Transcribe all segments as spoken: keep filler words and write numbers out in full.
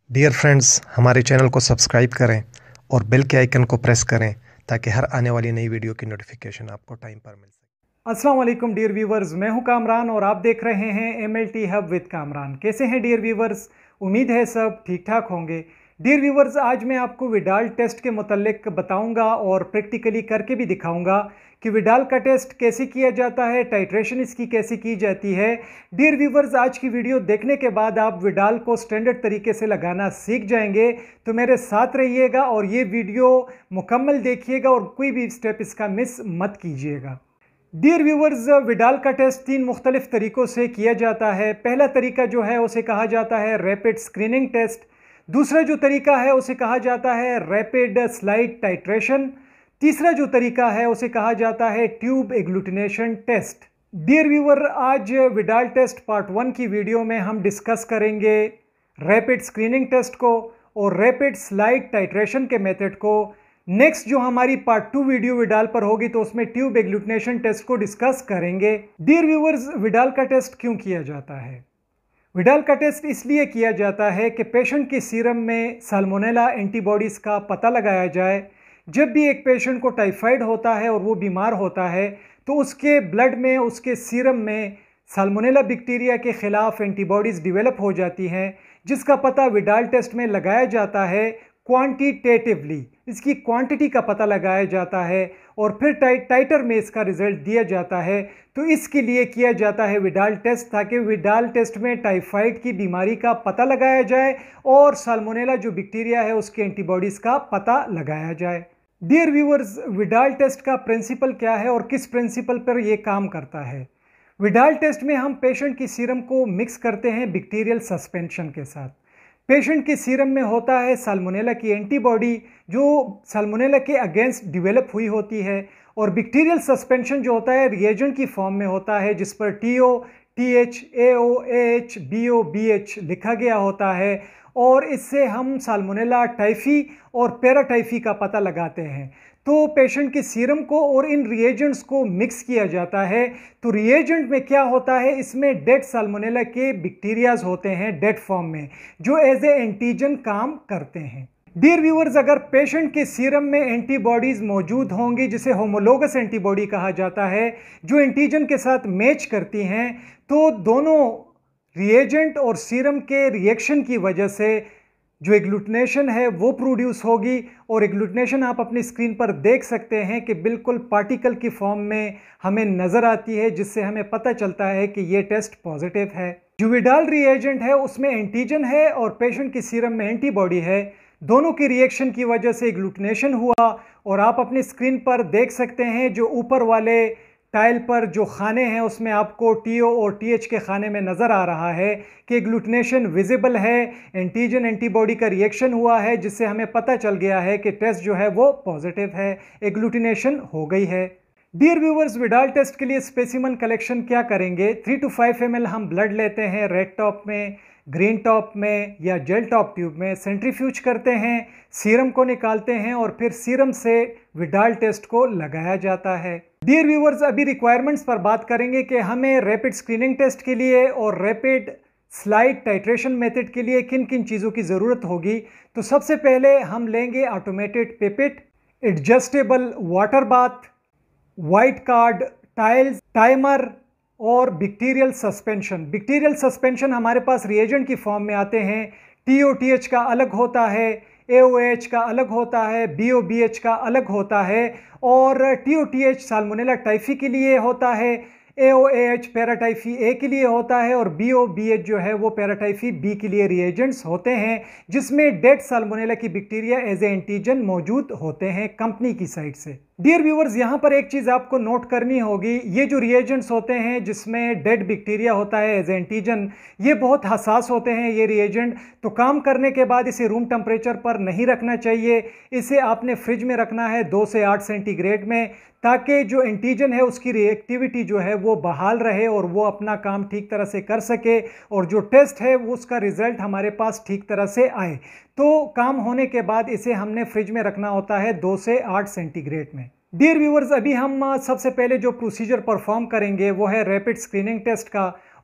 Dear friends, हमारे channel को subscribe करें और बेल के आइकन को प्रेस करें ताकि हर आने वाली नई वीडियो की नोटिफिकेशन आपको टाइम पर मिल सके। अस्सलाम वालेकुम डियर व्यूवर्स, मैं हूं कामरान और आप देख रहे हैं M L T hub with Kamran. कैसे हैं डियर व्यूवर्स? उम्मीद है सब ठीक ठाक होंगे। डियर व्यूवर्स, आज मैं आपको विडाल टेस्ट के मुतल्लिक बताऊंगा और प्रैक्टिकली करके भी दिखाऊंगा कि विडाल का टेस्ट कैसे किया जाता है, टाइट्रेशन इसकी कैसे की जाती है। डियर व्यूवर्स, आज की वीडियो देखने के बाद आप विडाल को स्टैंडर्ड तरीके से लगाना सीख जाएंगे, तो मेरे साथ रहिएगा और ये वीडियो मुकम्मल देखिएगा और कोई भी स्टेप इसका मिस मत कीजिएगा। डियर व्यूवर्स, विडाल का टेस्ट तीन मुख्तलिफ तरीक़ों से किया जाता है। पहला तरीका जो है उसे कहा जाता है रैपिड स्क्रीनिंग टेस्ट। दूसरा जो तरीका है उसे कहा जाता है रैपिड स्लाइड टाइट्रेशन। तीसरा जो तरीका है उसे कहा जाता है tube agglutination test. Dear viewer, आज विडाल टेस्ट पार्ट वन की वीडियो में हम डिस्कस करेंगे रैपिड स्क्रीनिंग टेस्ट को और रैपिड स्लाइड टाइट्रेशन के मेथड को। नेक्स्ट जो हमारी पार्ट टू वीडियो विडाल पर होगी तो उसमें ट्यूब एग्लूटिनेशन टेस्ट को डिस्कस करेंगे। डियर व्यूवर्स, विडाल का टेस्ट क्यों किया जाता है? विडाल का टेस्ट इसलिए किया जाता है कि पेशेंट के सीरम में साल्मोनेला एंटीबॉडीज़ का पता लगाया जाए। जब भी एक पेशेंट को टाइफाइड होता है और वो बीमार होता है तो उसके ब्लड में, उसके सीरम में साल्मोनेला बैक्टीरिया के ख़िलाफ़ एंटीबॉडीज़ डिवेलप हो जाती हैं, जिसका पता विडाल टेस्ट में लगाया जाता है क्वांटिटेटिवली। इसकी क्वांटिटी का पता लगाया जाता है और फिर टाइ टाइटर में इसका रिजल्ट दिया जाता है। तो इसके लिए किया जाता है विडाल टेस्ट, ताकि विडाल टेस्ट में टाइफाइड की बीमारी का पता लगाया जाए और साल्मोनेला जो बैक्टीरिया है उसके एंटीबॉडीज़ का पता लगाया जाए। डियर व्यूअर्स, विडाल टेस्ट का प्रिंसिपल क्या है और किस प्रिंसिपल पर यह काम करता है? विडाल टेस्ट में हम पेशेंट की सीरम को मिक्स करते हैं बैक्टीरियल सस्पेंशन के साथ। पेशेंट के सीरम में होता है साल्मोनेला की एंटीबॉडी जो साल्मोनेला के अगेंस्ट डिवेलप हुई होती है, और बैक्टीरियल सस्पेंशन जो होता है रिएजेंट की फॉर्म में होता है, जिस पर T O, T H, A O, A H, B O, B H लिखा गया होता है, और इससे हम साल्मोनेला, टाइफी और पैराटाइफी का पता लगाते हैं। तो पेशेंट के सीरम को और इन रिएजेंट्स को मिक्स किया जाता है। तो रिएजेंट में क्या होता है, इसमें डेड साल्मोनेला के बैक्टीरियाज होते हैं डेड फॉर्म में, जो एज ए एंटीजन काम करते हैं। डियर व्यूअर्स, अगर पेशेंट के सीरम में एंटीबॉडीज़ मौजूद होंगी, जिसे होमोलोगस एंटीबॉडी कहा जाता है, जो एंटीजन के साथ मैच करती हैं, तो दोनों रिएजेंट और सीरम के रिएक्शन की वजह से जो एग्लूटिनेशन है वो प्रोड्यूस होगी। और एग्लूटिनेशन आप अपनी स्क्रीन पर देख सकते हैं कि बिल्कुल पार्टिकल की फॉर्म में हमें नज़र आती है, जिससे हमें पता चलता है कि ये टेस्ट पॉजिटिव है। जो विडाल रिएजेंट है उसमें एंटीजन है और पेशेंट की सीरम में एंटीबॉडी है। दोनों की रिएक्शन की वजह से एग्लूटिनेशन हुआ, और आप अपनी स्क्रीन पर देख सकते हैं जो ऊपर वाले टाइल पर जो खाने हैं उसमें आपको टी ओ और टी एच के खाने में नज़र आ रहा है कि एग्लूटिनेशन विजिबल है, एंटीजन एंटीबॉडी का रिएक्शन हुआ है, जिससे हमें पता चल गया है कि टेस्ट जो है वो पॉजिटिव है, एग्लूटिनेशन हो गई है। डियर व्यूवर्स, विडाल टेस्ट के लिए स्पेसिमन कलेक्शन क्या करेंगे? Three to five M L हम ब्लड लेते हैं, रेड टॉप में, ग्रीन टॉप में या जेल टॉप ट्यूब में, सेंट्रीफ्यूज करते हैं, सीरम को निकालते हैं और फिर सीरम से विडाल टेस्ट को लगाया जाता है। डियर व्यूवर्स, अभी रिक्वायरमेंट्स पर बात करेंगे कि हमें रैपिड स्क्रीनिंग टेस्ट के लिए और रैपिड स्लाइड टाइट्रेशन मेथड के लिए किन किन चीज़ों की ज़रूरत होगी। तो सबसे पहले हम लेंगे automated pipette, adjustable water bath, white card, tiles, timer और बैक्टीरियल सस्पेंशन। बैक्टीरियल सस्पेंशन हमारे पास रिएजेंट की फॉर्म में आते हैं। टी ओ टी एच का अलग होता है, ए ओ एच का अलग होता है, बी ओ बी एच का अलग होता है, और T O T H salmonella typhi के लिए होता है, A O A H paratyphi ए के लिए होता है, और बी ओ बी एच जो है वो पैराटाइफी बी के लिए रिएजेंट्स होते हैं, जिसमें डेड साल्मोनेला की बैक्टीरिया एज ए एंटीजन मौजूद होते हैं कंपनी की साइड से। डियर व्यूवर्स, यहाँ पर एक चीज़ आपको नोट करनी होगी, ये जो रिएजेंट्स होते हैं जिसमें डेड बैक्टीरिया होता है एज एंटीजन, ये बहुत हसास होते हैं ये रिएजेंट। तो काम करने के बाद इसे रूम टेम्परेचर पर नहीं रखना चाहिए, इसे आपने फ्रिज में रखना है दो से आठ सेंटीग्रेड में, ताकि जो एंटीजन है उसकी रिएक्टिविटी जो है वो बहाल रहे और वो अपना काम ठीक तरह से कर सके, और जो टेस्ट है वो उसका रिजल्ट हमारे पास ठीक तरह से आए। तो काम होने के बाद इसे हमने फ्रिज में रखना होता है दो से आठ सेंटीग्रेड में। डियर व्यूवर्स, अभी हम सबसे पहले जो प्रोसीजर परफॉर्म करेंगे वो है रैपिड स्क्रीनिंग टेस्ट का,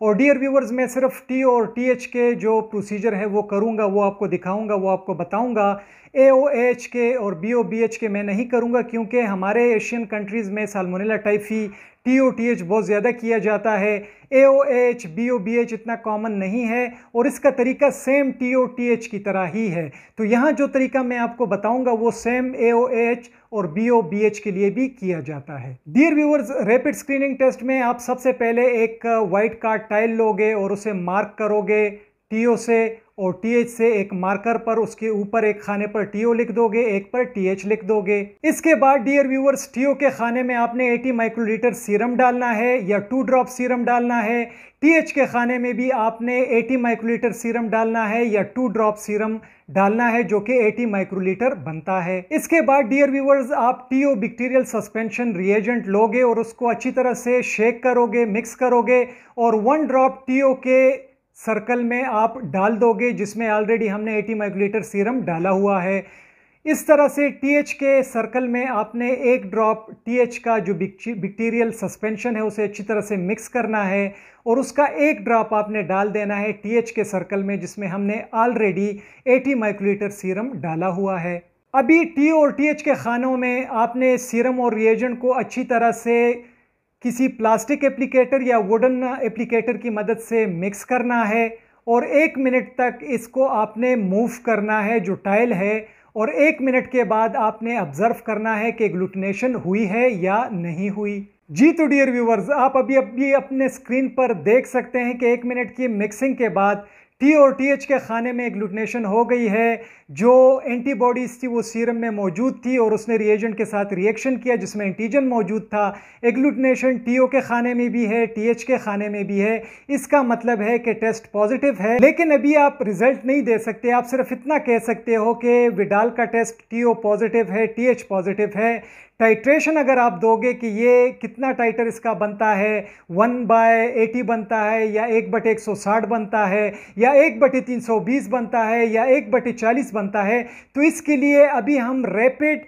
और डियर व्यूवर्स, मैं सिर्फ टी और टी एच के जो प्रोसीजर है वो करूँगा, वो आपको दिखाऊँगा, वो आपको बताऊँगा। ए ओ एच के और बी ओ बी एच के मैं नहीं करूँगा, क्योंकि हमारे एशियन कंट्रीज़ में salmonella typhi T O T H बहुत ज़्यादा किया जाता है। A O H B O B H इतना कॉमन नहीं है और इसका तरीका same T O T H की तरह ही है। तो यहाँ जो तरीका मैं आपको बताऊंगा वो सेम ए ओ एच और बी ओ बी एच के लिए भी किया जाता है। Dear viewers, rapid screening test में आप सबसे पहले एक वाइट कार्ड टाइल लोगे और उसे मार्क करोगे टी ओ से और टी एच से। एक मार्कर पर उसके ऊपर एक खाने पर टी ओ लिख दोगे, एक पर टी एच लिख दोगे। इसके बाद डियर व्यूअर्स, टी ओ के खाने में आपने अस्सी माइक्रोलीटर सीरम डालना है या टू ड्रॉप सीरम डालना है। टी एच के खाने में भी आपने अस्सी माइक्रोलीटर सीरम डालना है या टू ड्रॉप सीरम डालना है, जो कि अस्सी माइक्रोलीटर बनता है। इसके बाद डियर व्यूअर्स, आप T O bacterial suspension reagent लोगे और उसको अच्छी तरह से शेक करोगे, मिक्स करोगे और वन ड्रॉप टी ओ के सर्कल में आप डाल दोगे, जिसमें ऑलरेडी हमने अस्सी माइक्रोलीटर सीरम डाला हुआ है। इस तरह से टी एच के सर्कल में आपने एक ड्रॉप टी एच का जो बैक्टीरियल सस्पेंशन है उसे अच्छी तरह से मिक्स करना है और उसका एक ड्रॉप आपने डाल देना है टी एच के सर्कल में, जिसमें हमने ऑलरेडी अस्सी माइक्रोलीटर सीरम डाला हुआ है। अभी टी और टी एच के खानों में आपने सीरम और रिएजेंट को अच्छी तरह से किसी प्लास्टिक एप्लीकेटर या वुडन एप्लीकेटर की मदद से मिक्स करना है और एक मिनट तक इसको आपने मूव करना है जो टाइल है, और एक मिनट के बाद आपने ऑब्जर्व करना है कि ग्लूटिनेशन हुई है या नहीं हुई। जी तो डियर व्यूवर्स, आप अभी अभी अपने स्क्रीन पर देख सकते हैं कि एक मिनट की मिक्सिंग के बाद टी और टी एच के खाने में ग्लूटिनेशन हो गई है। जो एंटीबॉडीज़ थी वो सीरम में मौजूद थी और उसने रिएजेंट के साथ रिएक्शन किया जिसमें एंटीजन मौजूद था। एग्लूटिनेशन टी ओ के खाने में भी है, टी एच के खाने में भी है। इसका मतलब है कि टेस्ट पॉजिटिव है, लेकिन अभी आप रिजल्ट नहीं दे सकते। आप सिर्फ इतना कह सकते हो कि विडाल का टेस्ट टी ओ पॉजिटिव है, टी एच पॉजिटिव है। टाइट्रेशन अगर आप दोगे कि ये कितना टाइटर इसका बनता है, वन बाय एटी बनता है या एक बटे एक सौ साठ बनता है या एक बटे तीन सौ बीस बनता है या एक बटे चालीस बनता है, तो इसके लिए अभी हम रैपिड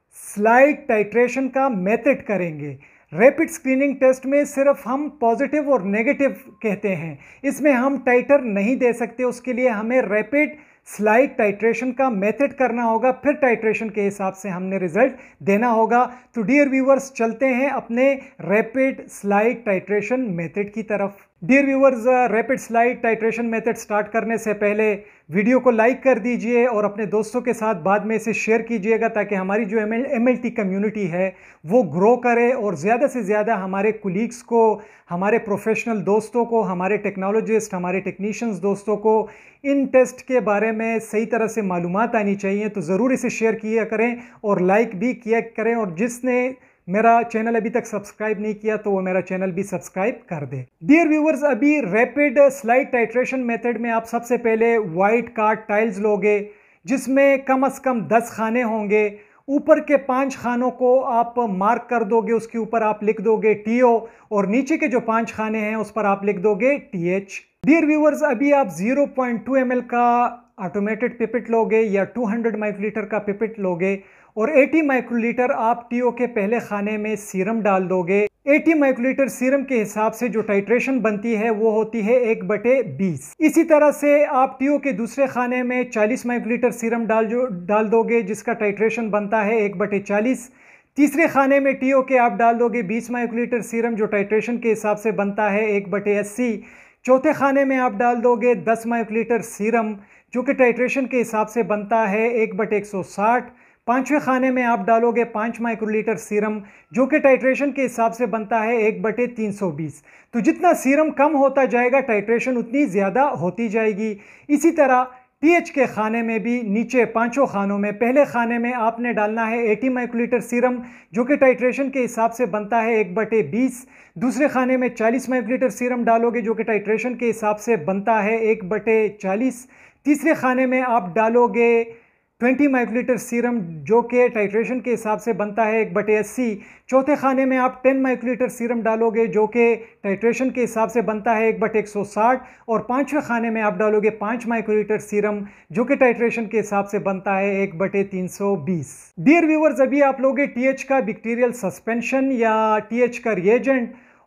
स्लाइड टाइट्रेशन का मेथड करेंगे। रैपिड स्क्रीनिंग टेस्ट में सिर्फ हम पॉजिटिव और नेगेटिव कहते हैं, इसमें हम टाइटर नहीं दे सकते। उसके लिए हमें रैपिड स्लाइड टाइट्रेशन का मेथड करना होगा, फिर टाइट्रेशन के हिसाब से हमने रिजल्ट देना होगा। तो डियर व्यूवर्स, चलते हैं अपने रैपिड स्लाइड टाइट्रेशन मेथड की तरफ। Dear viewers, rapid slide titration method start करने से पहले वीडियो को लाइक कर दीजिए और अपने दोस्तों के साथ बाद में इसे शेयर कीजिएगा, ताकि हमारी जो एम एल टी कम्युनिटी है वो ग्रो करे और ज़्यादा से ज़्यादा हमारे कुलीग्स को, हमारे प्रोफेशनल दोस्तों को, हमारे टेक्नोलॉजिस्ट, हमारे टेक्नीशियंस दोस्तों को इन टेस्ट के बारे में सही तरह से मालूमात आनी चाहिए। तो ज़रूर इसे शेयर किया करें और लाइक भी किया करें, और जिसने मेरा चैनल अभी तक सब्सक्राइब नहीं किया तो वो मेरा चैनल भी सब्सक्राइब कर दे। डियर व्यूवर्स, अभी रैपिड स्लाइड टाइट्रेशन मेथड में आप सबसे पहले वाइट कार्ड टाइल्स लोगे, जिसमें कम से कम दस खाने होंगे। ऊपर के पांच खानों को आप मार्क कर दोगे, उसके ऊपर आप लिख दोगे टी ओ, और नीचे के जो पांच खाने हैं उस पर आप लिख दोगे टी एच। डियर व्यूवर्स, अभी आप zero point two M L का ऑटोमेटेड पिपेट लोगे या टू हंड्रेड माइक्रोलीटर का पिपेट लोगे और अस्सी माइक्रोलीटर आप टी ओ के पहले खाने में सीरम डाल दोगे। अस्सी माइक्रोलीटर सीरम के हिसाब से जो टाइट्रेशन बनती है वो होती है एक बटे बीस। इसी तरह से आप टी ओ के दूसरे खाने में चालीस माइक्रोलीटर सीरम डाल जो डाल दोगे, जिसका टाइट्रेशन बनता है एक बटे चालीस। तीसरे खाने में टी ओ के आप डाल दोगे बीस माइक्रोलीटर सीरम, जो टाइट्रेशन के हिसाब से बनता है एक बटे अस्सी। चौथे खाने में आप डाल दोगे दस माइक्रोलीटर सीरम, जो कि टाइट्रेशन के हिसाब से बनता है एक बटे एक सौ साठ। पांचवें खाने में आप डालोगे पाँच माइक्रोलीटर सीरम, जो कि टाइट्रेशन के हिसाब से बनता है एक बटे तीन सौ बीस। तो जितना सीरम कम होता जाएगा टाइट्रेशन उतनी ज़्यादा होती जाएगी। इसी तरह टी एच के खाने में भी नीचे पांचों खानों में पहले खाने में आपने डालना है अस्सी माइक्रोलीटर सीरम, जो कि टाइट्रेशन के हिसाब से बनता है एक बटे बीस। दूसरे खाने में चालीस माइक्रोलीटर सीरम डालोगे, जो कि टाइट्रेशन के हिसाब से बनता है एक बटे चालीस। तीसरे खाने में आप डालोगे बीस माइक्रोलीटर सीरम, जो कि टाइट्रेशन के हिसाब से बनता है एक बटे अस्सी। चौथे खाने में आप दस माइक्रोलीटर सीरम डालोगे, जो कि टाइट्रेशन के हिसाब से बनता है एक बटे एक सौ साठ। और पाँचवें खाने में आप डालोगे पाँच माइक्रोलीटर सीरम, जो कि टाइट्रेशन के हिसाब से बनता है एक बटे तीन सौ बीस। डियर व्यूवर्स, अभी आप लोगे टी एच का बैक्टीरियल सस्पेंशन या टी एच का रिएजेंट,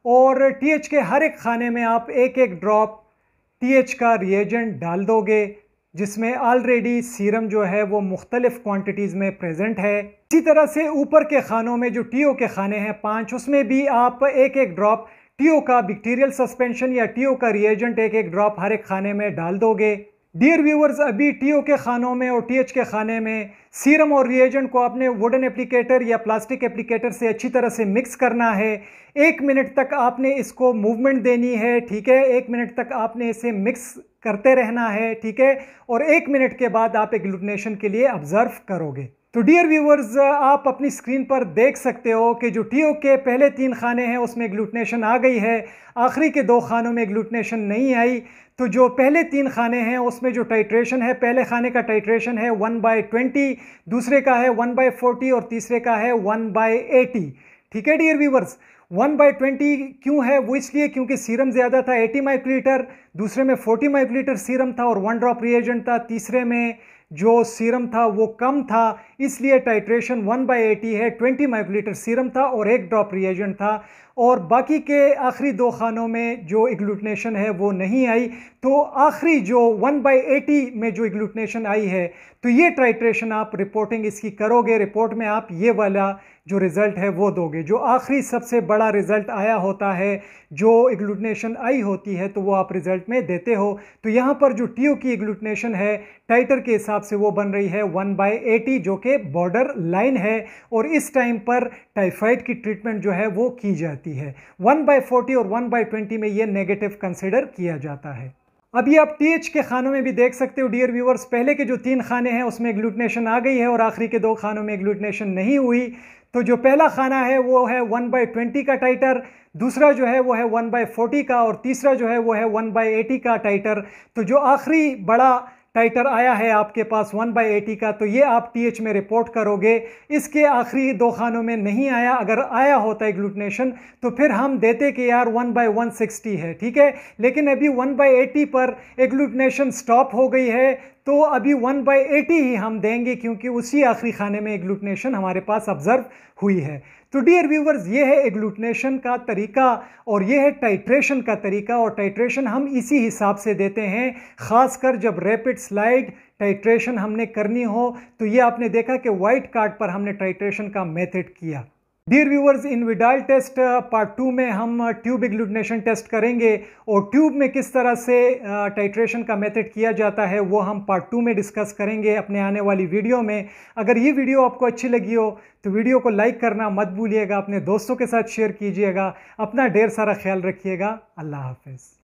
और टीएच के हर एक खाने में आप एक एक ड्रॉप टीएच का रिएजेंट डाल दोगे, जिसमें ऑलरेडी सीरम जो है वो मुख्तलिफ क्वांटिटीज़ में प्रेजेंट है। इसी तरह से ऊपर के खानों में जो टीओ के खाने हैं पांच, उसमें भी आप एक एक ड्रॉप टीओ का बैक्टीरियल सस्पेंशन या टीओ का रिएजेंट एक एक ड्रॉप हर एक खाने में डाल दोगे। डियर व्यूअर्स, अभी टीओ के खानों में और टीएच के खाने में सीरम और रिएजेंट को आपने वुडन एप्लीकेटर या प्लास्टिक एप्लीकेटर से अच्छी तरह से मिक्स करना है। एक मिनट तक आपने इसको मूवमेंट देनी है, ठीक है। एक मिनट तक आपने इसे मिक्स करते रहना है, ठीक है। और एक मिनट के बाद आप एग्लूटिनेशन के लिए ऑब्जर्व करोगे। तो डियर व्यूअर्स, आप अपनी स्क्रीन पर देख सकते हो कि जो टीओ के पहले तीन खाने हैं उसमें एग्लूटिनेशन आ गई है, आखिरी के दो खानों में एग्लूटिनेशन नहीं आई। तो जो पहले तीन खाने हैं उसमें जो टाइट्रेशन है, पहले खाने का टाइट्रेशन है वन बाई ट्वेंटी, दूसरे का है वन बाई फोर्टी और तीसरे का है वन बाई एटी, ठीक है dear viewers. One by twenty क्यों है? वो इसलिए क्योंकि सीरम ज़्यादा था, एटी माइक्रोलीटर, दूसरे में फोर्टी माइक्रोलीटर सीरम था और वन ड्रॉप रिएजेंट था, तीसरे में जो सीरम था वो कम था, इसलिए टाइट्रेशन वन बाई एटी है। ट्वेंटी माइक्रोलीटर सीरम था और एक ड्रॉप रिएजेंट था, और बाकी के आखिरी दो खानों में जो एग्लूटिनेशन है वो नहीं आई। तो आखिरी जो वन बाई एटी में जो एग्लूटिनेशन आई है, तो ये टाइट्रेशन आप रिपोर्टिंग इसकी करोगे, रिपोर्ट में आप ये वाला जो रिज़ल्ट है वो दोगे। जो आखिरी सबसे बड़ा रिज़ल्ट आया होता है, जो एग्लूटिनेशन आई होती है, तो वो आप रिज़ल्ट में देते हो। तो यहाँ पर जो टीओ की एग्लूटिनेशन है टाइटर के हिसाब से वो बन रही है वन बाई एटी, जो कि बॉर्डर लाइन है, और इस टाइम पर टाइफाइड की ट्रीटमेंट जो है वो की जाती है। वन बाई फोर्टी और वन बाई ट्वेंटी में ये नेगेटिव कंसिडर किया जाता है। अभी आप टीएच के खानों में भी देख सकते हो डियर व्यूअर्स, पहले के जो तीन खाने हैं उसमें एग्लूटिनेशन आ गई है और आखिरी के दो खानों में एग्लूटिनेशन नहीं हुई। तो जो पहला खाना है वो है वन बाई ट्वेंटी का टाइटर, दूसरा जो है वो है वन बाई फोर्टी का, और तीसरा जो है वो है वन बाई एटी का टाइटर। तो जो आखिरी बड़ा टाइटर आया है आपके पास वन बाई एटी का, तो ये आप टीएच में रिपोर्ट करोगे। इसके आखिरी दो खानों में नहीं आया, अगर आया होता एग्लूटिनेशन तो फिर हम देते कि यार वन बाई वन सिक्सटी है, ठीक है। लेकिन अभी वन बाई एटी पर एग्लूटिनेशन स्टॉप हो गई है, तो अभी वन बाई एटी ही हम देंगे, क्योंकि उसी आखिरी खाने में एग्लूटिनेशन हमारे पास ऑब्जर्व हुई है। तो डियर व्यूवर्स, ये है एग्लूटिनेशन का तरीका और ये है टाइट्रेशन का तरीका, और टाइट्रेशन हम इसी हिसाब से देते हैं, खासकर जब रैपिड स्लाइड टाइट्रेशन हमने करनी हो। तो ये आपने देखा कि वाइट कार्ड पर हमने टाइट्रेशन का मेथड किया। डियर व्यूअर्स, इन विडाल टेस्ट पार्ट टू में हम ट्यूब एग्लूटिनेशन टेस्ट करेंगे, और ट्यूब में किस तरह से टाइट्रेशन का मेथड किया जाता है वो हम पार्ट टू में डिस्कस करेंगे अपने आने वाली वीडियो में। अगर ये वीडियो आपको अच्छी लगी हो तो वीडियो को लाइक करना मत भूलिएगा, अपने दोस्तों के साथ शेयर कीजिएगा। अपना ढेर सारा ख्याल रखिएगा। अल्लाह हाफिज़।